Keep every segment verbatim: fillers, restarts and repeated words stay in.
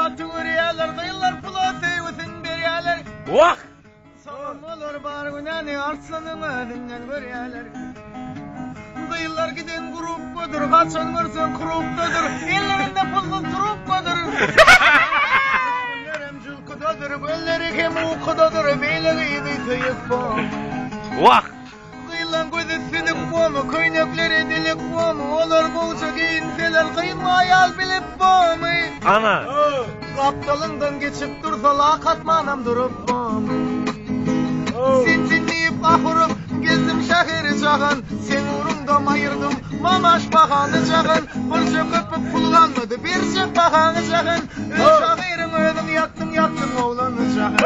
Atı veriyorlar, dayılar pulatı üstün veriyorlar. Vah! Salam olur bar güneni arslanın ödünden veriyorlar. Dayılar giden grup kodur, kaçan varsan kuruptadır. Ellerinde pullu turup kodur. Güllerim cülküdadır, gülleri kim ukudadır. Beyleri yedi tıyık bom. Vah! Dayılan gözü sidik bomu, köynekleri dilik bomu. Olur bolca giyinseler kıyma ayal bilip bomu. Ana! Aptalından geçip dursa lakat manam durup bomu. Sen dinleyip ahırıp gezdim şehri çağın. Sen uğrumda mayırdım mamaş bakanı çağın. Burcu köpük pullanmadı bir çek bakanı çağın. Şahirin ödüm yaktım yaktım oğlanı çağın.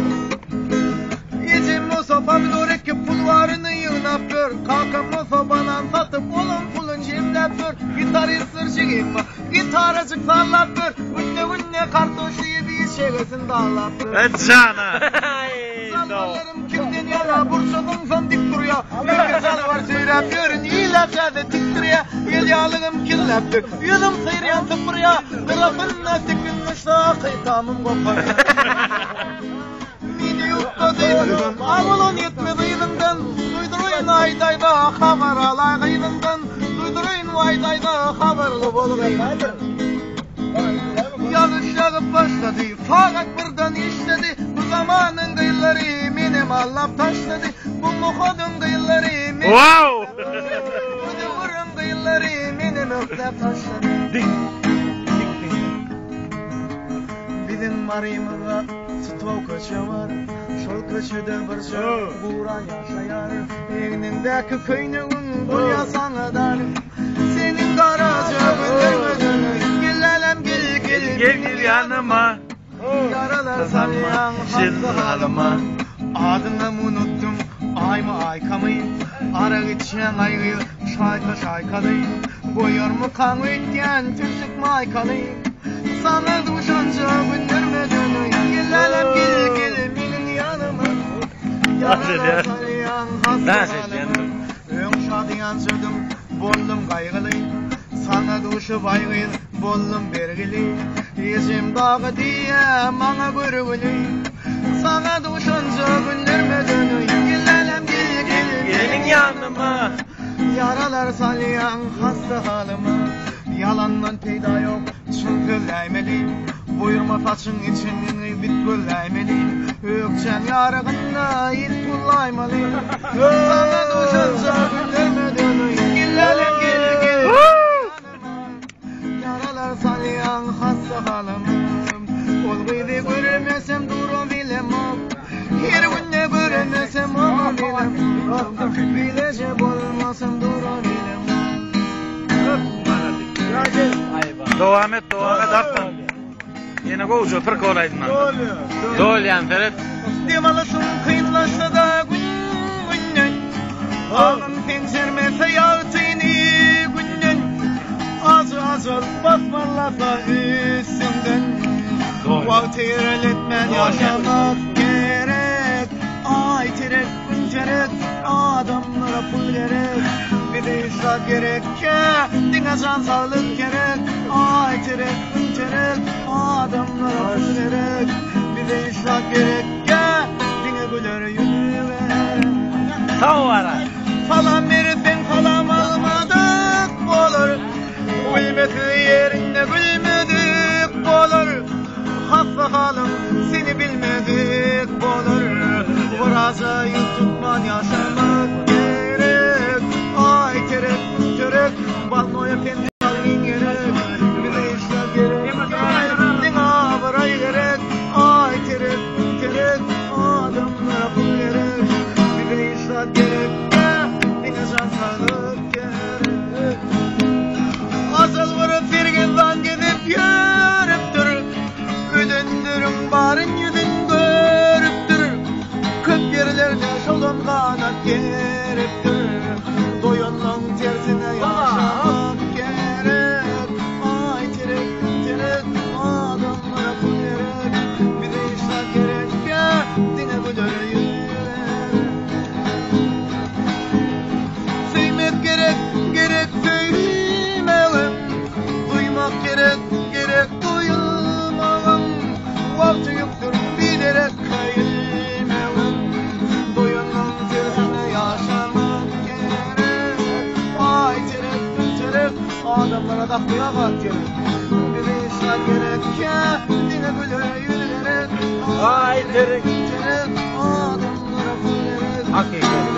Yecim o sopamın oraki pulvarını yığınap gör. Kalkam o sobanan satıp olun pulun cimlep gör. Gitarı sırcı gibi gitaracık sallap gör. Ünne ünne kartoşu yediği şeylesin dağlap gör. Ecana! Sallarım kimden yana burçadın son dik duruyor. Bir güzel var söylep görün iyilepçede dik duruyor. El yağlığım kirleptir yüzüm sıyıryan tıpırıyor. Kırafınla sikilmişse kıytamım kopar. Mini yukta değilim ağılın yetmedi yılından. Duyduruyun aydayda haber alay kıyılından. Duyduruyun aydayda haberli bolmayın. Yazış yağıp başladı fakat buradan işledi. Bu zamanın kıyıları benim allap taşladı. Bu muhodun kıyıları benim Wow! Bu duvurun kıyıları benim öklep taşladı. Bizim marımıza stol köşe var. Şol köşede bir şey buğran yaşayar. Eğnindeki köyünün bu yasanı dar. Senin karaca göndermeden gelelim gel gel Gel gel yanıma. Yaralar salyan hasta halıma. Adını unuttum ay mı ay kamayı. Ara geçen ayı şayka şaykalıyım. Boyar mı kanı etken türsük maykalıyım. Sana duşanca göndermeden gelelim gel gel benim yanıma. Yaralar salyan hasta halıma. Ön şadiyan sürdüm bollum kaygılıyım. Sana duşu baygıyım bollum bergili. Yüzüm dağı diye bana görgülüyüm. Sana duşanca göndermeden gelelim gel gel Gelin yanıma. Yaralar salyan hasta halıma. Yalandan peyda yok çünkü değmeliyim. Buyurma saçın için bit göllemeliyim. Ökçen yarığında it kullaymalıyım. Sana duşanca göndermeden gelelim gel gel Yaralar salyan hasta halımım. Ol gıydı göremesem durum bilemem. Her günde göremesem onu bilemem. Bilecek olmasam durum bilemem. Devam et, devam et artık. Yine kovucu, pırk olaydın lan. Dol yani Ferit. Demalısın kıyınlaşsa da gün günden. Ağın pencermese yağtığını günden. Azı azı basmarlasa üstünden. Vakti ilerletmen yaşamak gerek. Ay terek, güncerek, adamlara pul gerek. Bir de işrak gerek ya, dine can sağlık gerek. Ay terek, güncerek, adamlara pul gerek. Bir de işrak gerek ya, dine güler yürüver. Sağ vara. Falan verirsen falan almadık olur. Gülmesi yerinde gülmedik olur. Hasta halim seni bilmedik olur. Burası tutman yaşamak gerek. Ay terek terek balnoya kendi halin gerek. Bir de işler gerek. Dina varay gerek. Ay terek terek adamlara pul gerek. Bir de işler gerek. Dina can sağlık gerek. Asıl vurup firgizden gidip yürüp durur. Ödündürüm barın yüzün görüp durur. Kök yerlerde şolun kanat gerip durur. Doyunun tersine yaşamak gerek. Ay terek terek adamlara pul gerek. Bir de işler gerek ya dine güler yürüver. Sevmek gerek gerek sevmelim. Duymak gerek gerek duyulmalı. kapıya kat gerek. Bir insan gerek ki dine güle yürü gerek. Ay, gerek. Gerek adamlara pul gerek. Hakikat.